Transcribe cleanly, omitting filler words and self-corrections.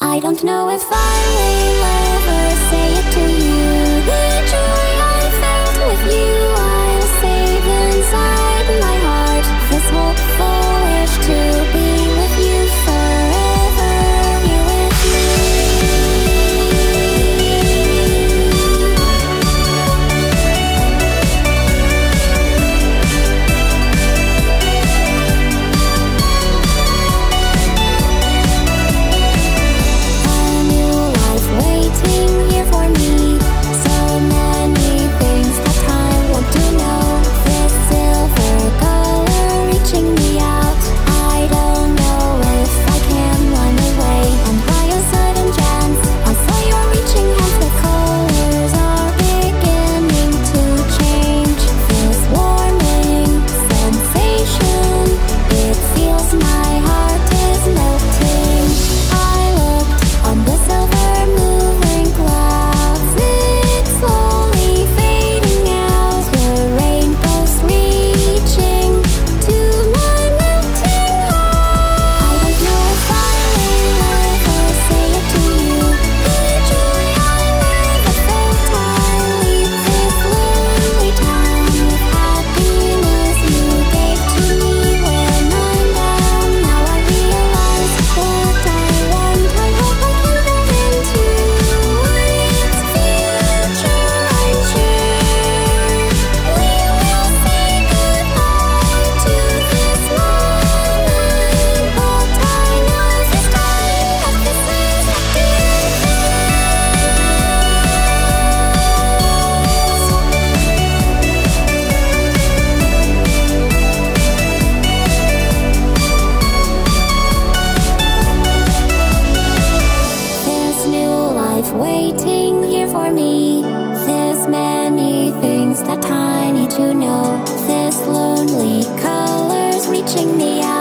I don't know if I will ever say it to you. The joy I felt with you, I'll save inside my heart. This hopeful wish to be with you forever, here with waiting here for me. So many things that I want to know. This silver color reaching me out. I don't know if I can run away. And by a sudden chance, I saw your reaching hands. The colors are beginning to change. This warming sensation, it feels my heart is melting. I looked on the silver moving clouds, it's slowly fading out. The rainbow's reaching to my melting heart. I don't know if I will ever say it to you. The joy I never felt, I leave this lonely town with happiness you gave to me when I'm down. Now I realize what I want. I hope I can go into its future. I'm sure we will say goodbye to this moment, but I know this time that this is a There's new life waiting here for me. There's many things that I need to know. There's lonely colors reaching me out.